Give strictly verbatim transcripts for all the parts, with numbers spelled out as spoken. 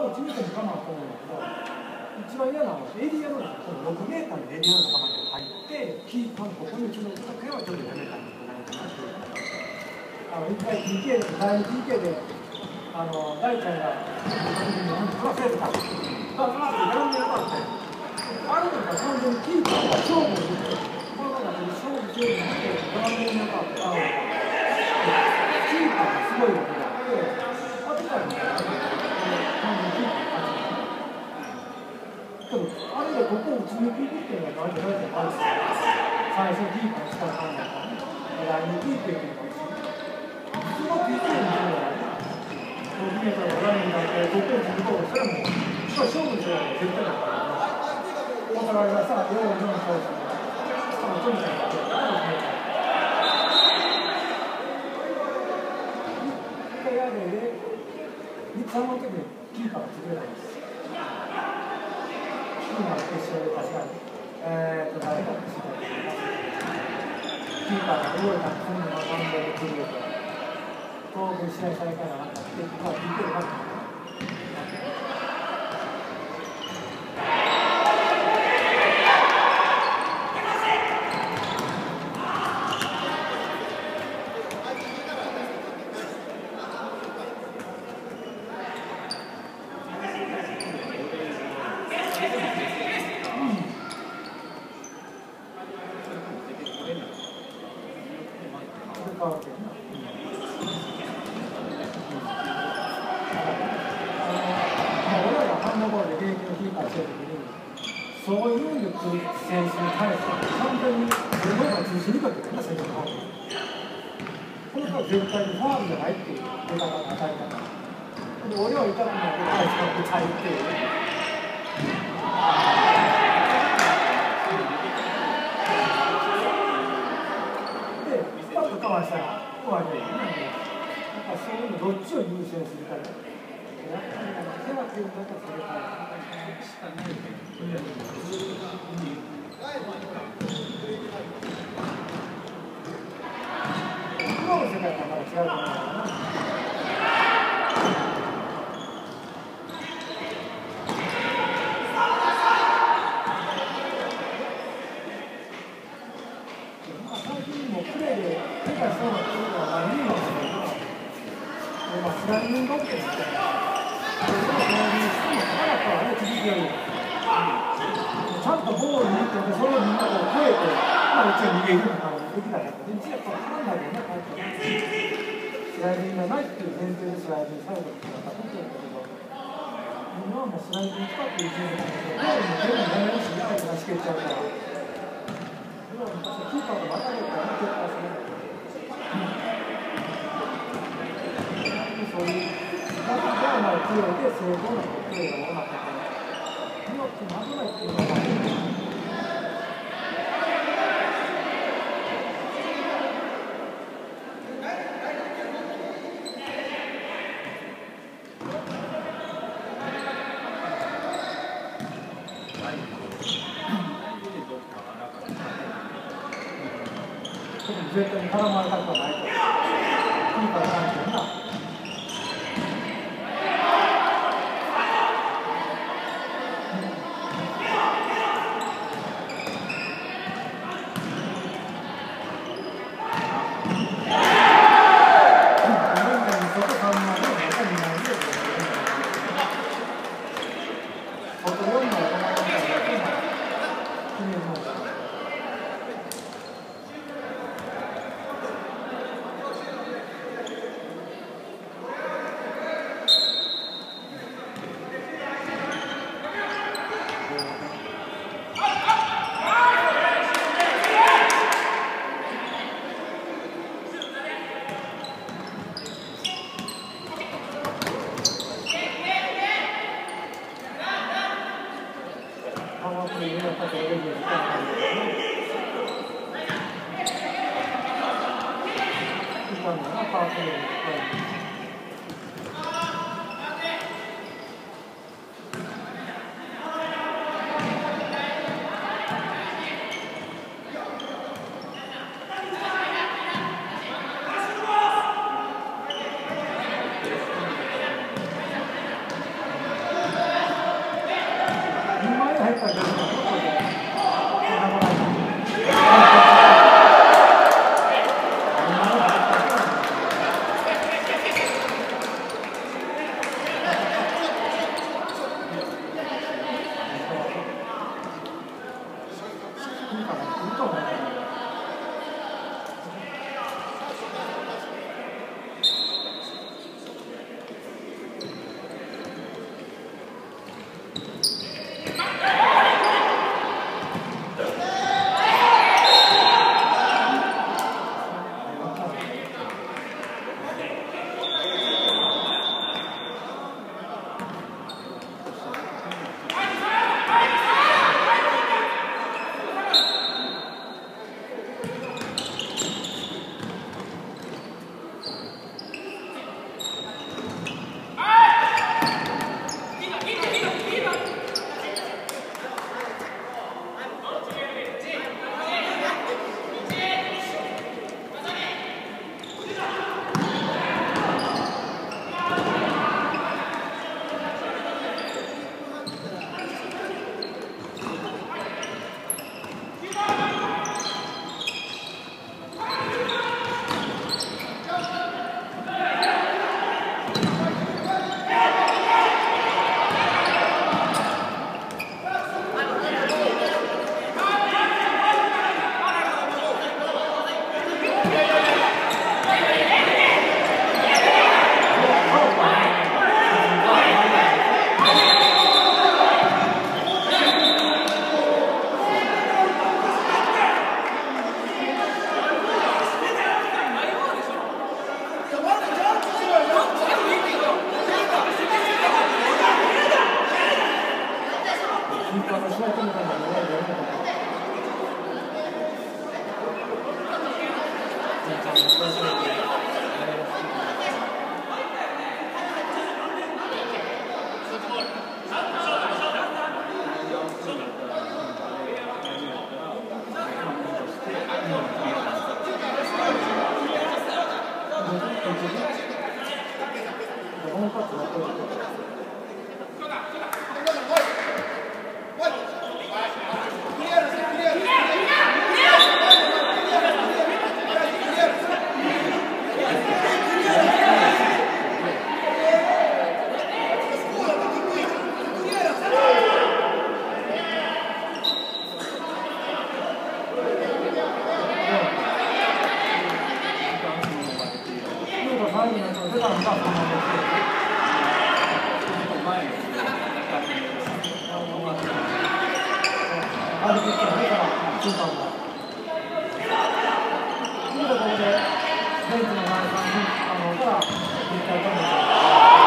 っち見てもかなと思うんだけど、一番嫌なのはエリアのこのろくメーターのエリアの中まで入ってキーパーのここにちのだけはちょっとやめたんじゃないかなというあの一回 ピーケー でだいに ピーケー であの大ちゃんがプラスやっただからってやんでなかったよ。あれだから完全にキーパーが勝負をしてこの中で勝負勝負してやんでなかったキーパーがすごいわけだって後から見たら完全にキーパーが勝つけどあれでここを打ち抜くっていうのは大体大体ある最初キーパーにしたらあかんのかだいにキーパーっていうのが普通の ピーケー にするのはろくメートルのラインになってここを打ち抜こうとしたらもう勝負するのは絶対だからだから俺がさ、ようよんそうしたらとにかく一回やれでみっつの時でキーパーが潰れないんです。今の決勝で確かにえーと誰かの試合でキーパーが動いた今度の番号で崩れて当分試合再開がなかったっていうのはピーケーで勝った。そういうのを選手に対して完全に俺の方が中心にかけてるんだ、選手の方が。この人は絶対にファウルじゃないっていう出方が与えたから。で、俺は痛くないけど、あいつは痛いっていう。で、パッとかわしたら終わりだよね。やっぱそういうのどっちを優先するかで。やっぱり手が強いんだったらそれから。プロの世界とはまだ違うと思うんだよな。最近もプレーで手がそうなところが何人もしてるけど、スライディングオッケーみたいな。そのスライディングしても高かったらね、次より。ちゃんとボールに行って、それをみんなで超えて、まあ、一応逃げるみたいなのができないから、全然やっぱ分からないよね、帰ってスライディングがないっていう前提でスライディングされたことが分かってるんだけど、今はもうスライディングしたっていう前提で、ボールも全部やめるし、みたいなしけちゃうから、今は昔キーパーとまたげたらね、結構するんだけど、そういう、まずじゃあまあプレーで正当なプレーが多かったから、今って危ないっていうのは、絶対に絡まれたくはないと。キーパーに関してはな。 あれできたねから中間が。いいところでベンチの前さんあのから一回止めて。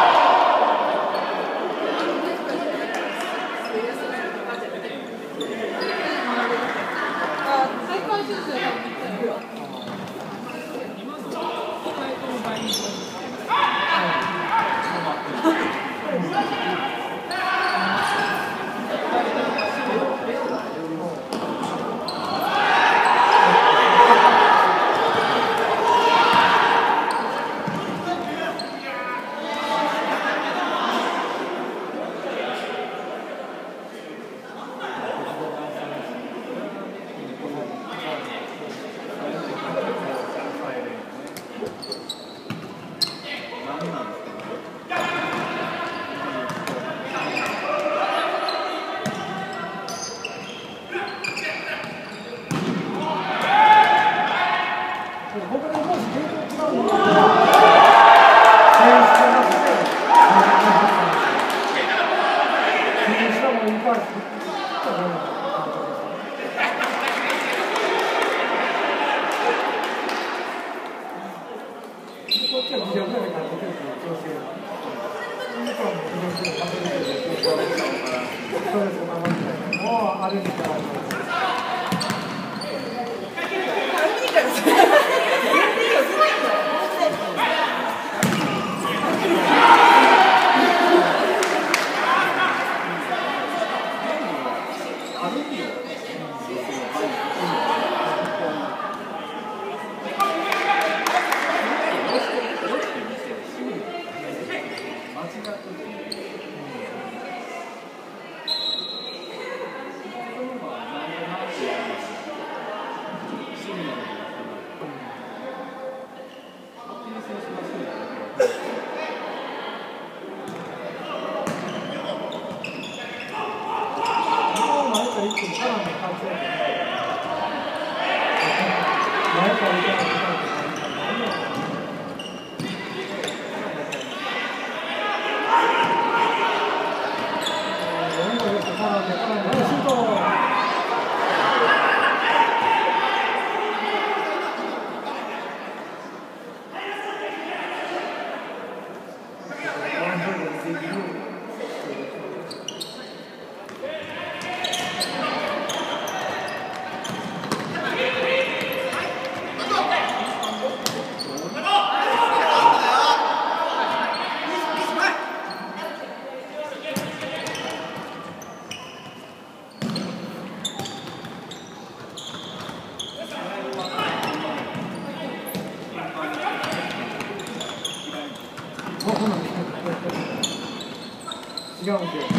違うんで。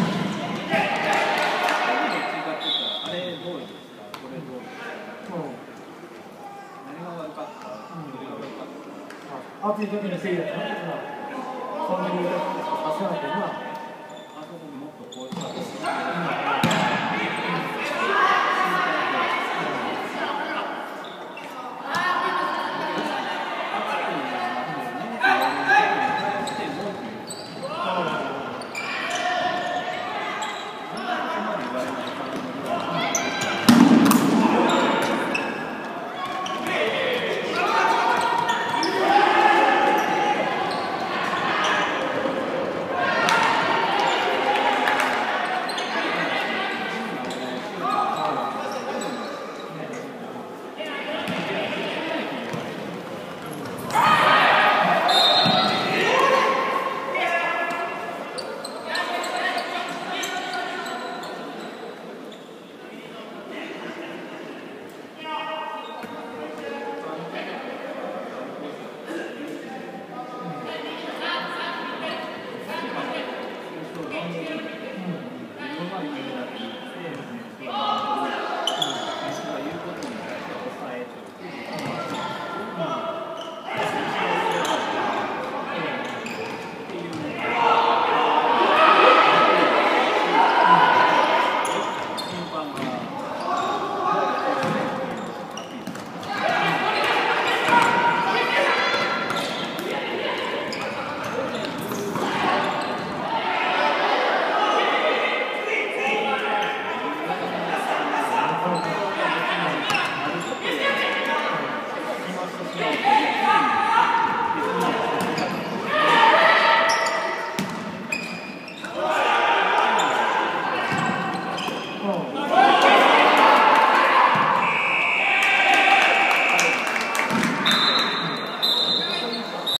暑い時にせいやつな。そういうやつさせないでな。あそこもっとこうした。